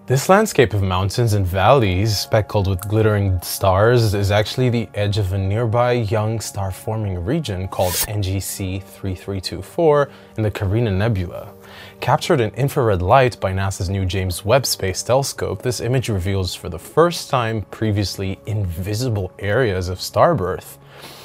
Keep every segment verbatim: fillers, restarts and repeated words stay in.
This landscape of mountains and valleys, speckled with glittering stars, is actually the edge of a nearby young star-forming region called N G C thirty-three twenty-four in the Carina Nebula. Captured in infrared light by NASA's new James Webb Space Telescope, this image reveals for the first time previously invisible areas of starbirth,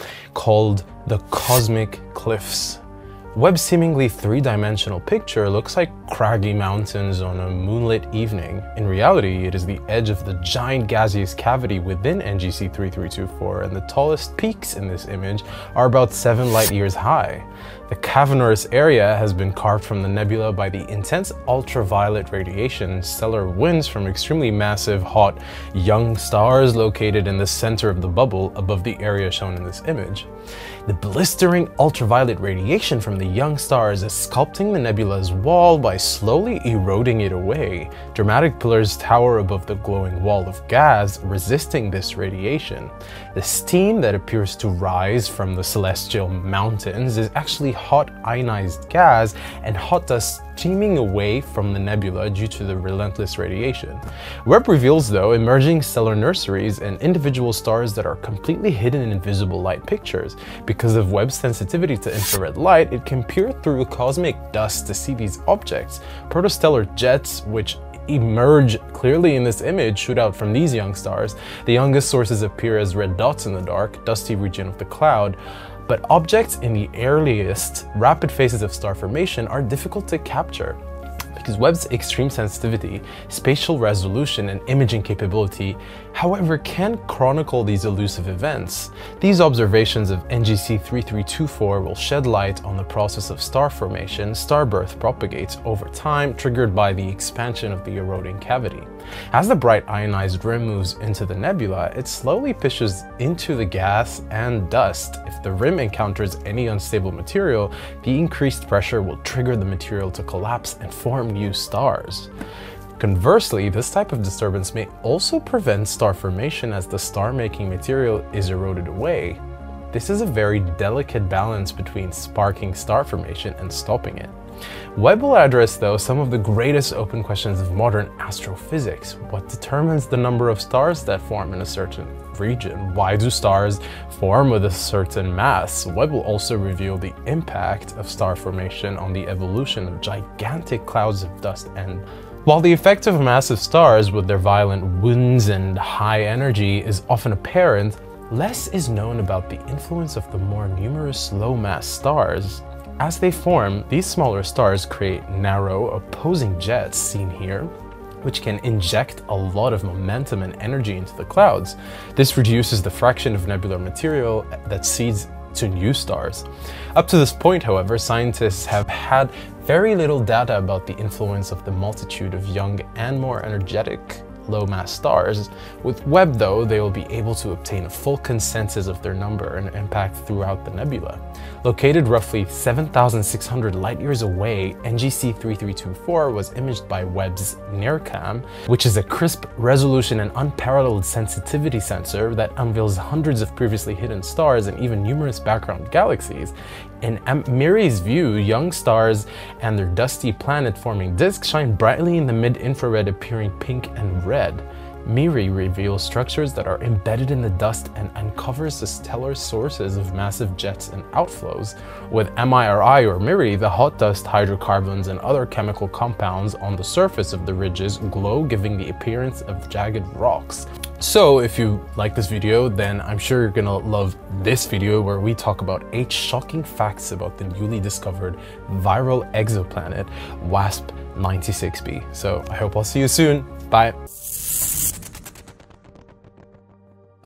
called the cosmic cliffs. Webb's seemingly three-dimensional picture looks like craggy mountains on a moonlit evening. In reality, it is the edge of the giant gaseous cavity within N G C thirty-three twenty-four, and the tallest peaks in this image are about seven light years high. The cavernous area has been carved from the nebula by the intense ultraviolet radiation stellar winds from extremely massive, hot, young stars located in the center of the bubble above the area shown in this image. The blistering ultraviolet radiation from the young stars is sculpting the nebula's wall by slowly eroding it away. Dramatic pillars tower above the glowing wall of gas, resisting this radiation. The steam that appears to rise from the celestial mountains is actually hot ionized gas and hot dust streaming away from the nebula due to the relentless radiation. Webb reveals, though, emerging stellar nurseries and individual stars that are completely hidden in invisible light pictures. Because of Webb's sensitivity to infrared light, it can peer through cosmic dust to see these objects. Protostellar jets, which emerge clearly in this image, shoot out from these young stars. The youngest sources appear as red dots in the dark, dusty region of the cloud. But objects in the earliest, rapid phases of star formation are difficult to capture because Webb's extreme sensitivity, spatial resolution, and imaging capability, however, can chronicle these elusive events. These observations of N G C thirty-three twenty-four will shed light on the process of star formation. Starbirth propagates over time, triggered by the expansion of the eroding cavity. As the bright ionized rim moves into the nebula, it slowly pushes into the gas and dust. If the rim encounters any unstable material, the increased pressure will trigger the material to collapse and form new stars. Conversely, this type of disturbance may also prevent star formation as the star-making material is eroded away. This is a very delicate balance between sparking star formation and stopping it. Webb will address, though, some of the greatest open questions of modern astrophysics. What determines the number of stars that form in a certain region? Why do stars form with a certain mass? Webb will also reveal the impact of star formation on the evolution of gigantic clouds of dust. And while the effect of massive stars with their violent winds and high energy is often apparent, less is known about the influence of the more numerous low-mass stars. As they form, these smaller stars create narrow, opposing jets, seen here, which can inject a lot of momentum and energy into the clouds. This reduces the fraction of nebular material that seeds to new stars. Up to this point, however, scientists have had very little data about the influence of the multitude of young and more energetic low-mass stars. With Webb, though, they will be able to obtain a full consensus of their number and impact throughout the nebula. Located roughly seven thousand six hundred light-years away, N G C thirty-three twenty-four was imaged by Webb's NIRCam, which is a crisp resolution and unparalleled sensitivity sensor that unveils hundreds of previously hidden stars and even numerous background galaxies. In MIRI's view, young stars and their dusty planet-forming disks shine brightly in the mid-infrared, appearing pink and red. MIRI reveals structures that are embedded in the dust and uncovers the stellar sources of massive jets and outflows. With MIRI or MIRI, the hot dust, hydrocarbons, and other chemical compounds on the surface of the ridges glow, giving the appearance of jagged rocks. So if you like this video, then I'm sure you're gonna love this video where we talk about eight shocking facts about the newly discovered viral exoplanet WASP ninety-six b. So I hope I'll see you soon. Bye.